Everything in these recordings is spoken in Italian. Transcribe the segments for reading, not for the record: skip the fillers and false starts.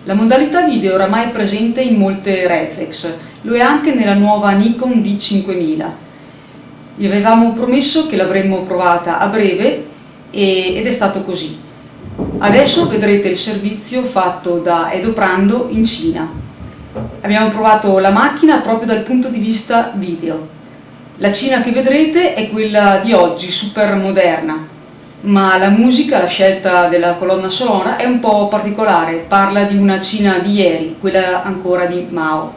La modalità video è oramai presente in molte reflex, lo è anche nella nuova Nikon D5000. Vi avevamo promesso che l'avremmo provata a breve ed è stato così. Adesso vedrete il servizio fatto da Edo Prando in Cina. Abbiamo provato la macchina proprio dal punto di vista video. La Cina che vedrete è quella di oggi, super moderna. Ma la musica, la scelta della colonna sonora è un po' particolare, parla di una Cina di ieri, quella ancora di Mao.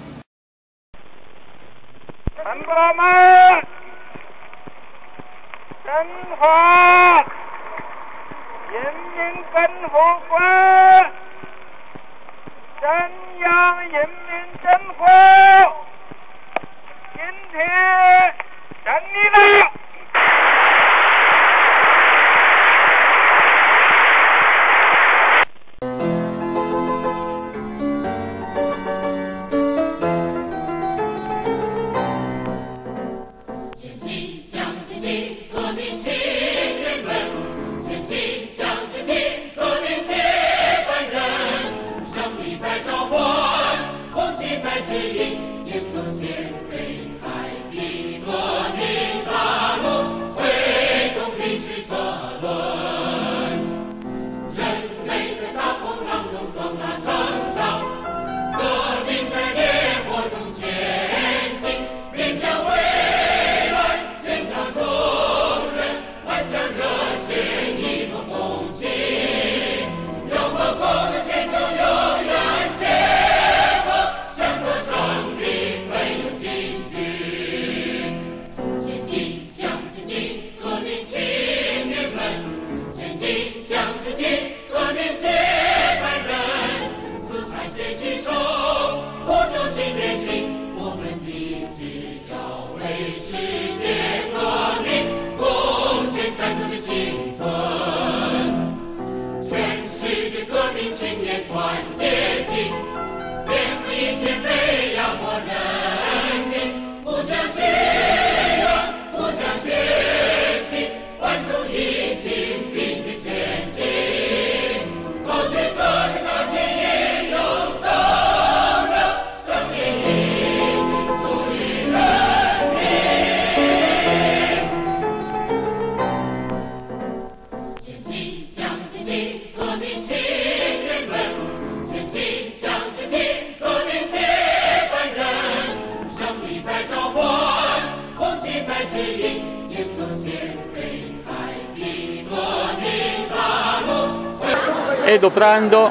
Edo Prando,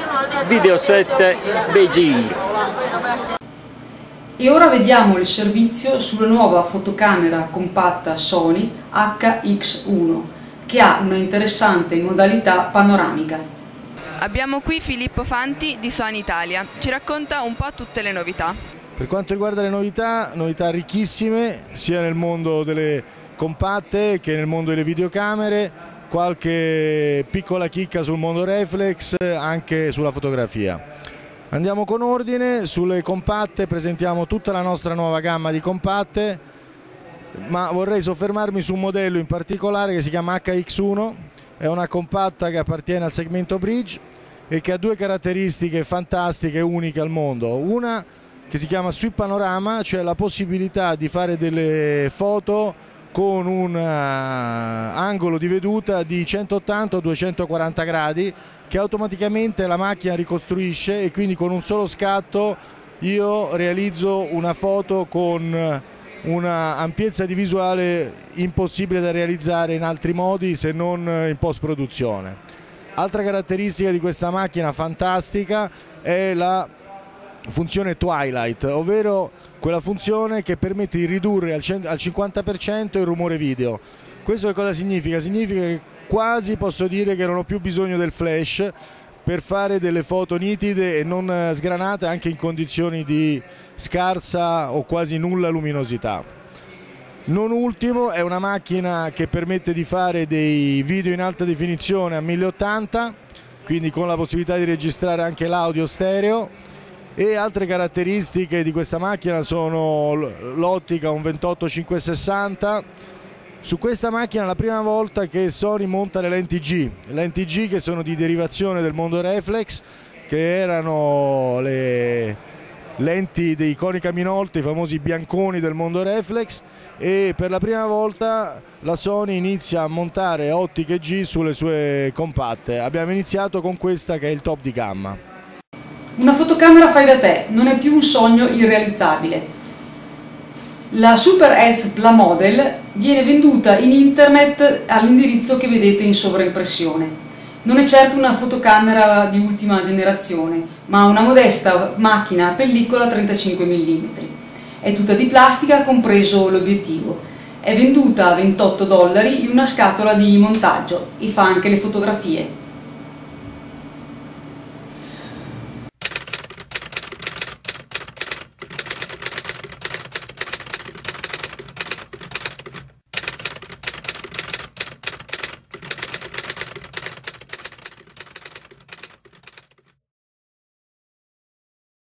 Video 7, Beijing. E ora vediamo il servizio sulla nuova fotocamera compatta Sony HX1, che ha una interessante modalità panoramica. Abbiamo qui Filippo Fanti di Sony Italia, ci racconta un po' tutte le novità. Per quanto riguarda le novità ricchissime, sia nel mondo delle compatte che nel mondo delle videocamere, qualche piccola chicca sul mondo reflex, anche sulla fotografia. Andiamo con ordine. Sulle compatte presentiamo tutta la nostra nuova gamma di compatte, ma vorrei soffermarmi su un modello in particolare che si chiama HX1. È una compatta che appartiene al segmento bridge e che ha due caratteristiche fantastiche e uniche al mondo. Una che si chiama Sweep Panorama, cioè la possibilità di fare delle foto con un angolo di veduta di 180 o 240 gradi che automaticamente la macchina ricostruisce, e quindi con un solo scatto io realizzo una foto con una ampiezza di visuale impossibile da realizzare in altri modi se non in post produzione. Altra caratteristica di questa macchina fantastica è la funzione Twilight, ovvero quella funzione che permette di ridurre al 50% il rumore video. Questo che cosa significa? Significa che quasi posso dire che non ho più bisogno del flash per fare delle foto nitide e non sgranate anche in condizioni di scarsa o quasi nulla luminosità. Non ultimo, è una macchina che permette di fare dei video in alta definizione a 1080, quindi con la possibilità di registrare anche l'audio stereo. E altre caratteristiche di questa macchina sono l'ottica un 28-560. Su questa macchina è la prima volta che Sony monta le lenti G che sono di derivazione del mondo reflex, che erano le lenti dei Konica Minolta, i famosi bianconi del mondo reflex, e per la prima volta la Sony inizia a montare ottiche G sulle sue compatte. Abbiamo iniziato con questa che è il top di gamma. Una fotocamera fai da te, non è più un sogno irrealizzabile. La Super S Pla Model viene venduta in internet all'indirizzo che vedete in sovraimpressione. Non è certo una fotocamera di ultima generazione, ma una modesta macchina a pellicola 35 mm. È tutta di plastica, compreso l'obiettivo. È venduta a $28 in una scatola di montaggio e fa anche le fotografie.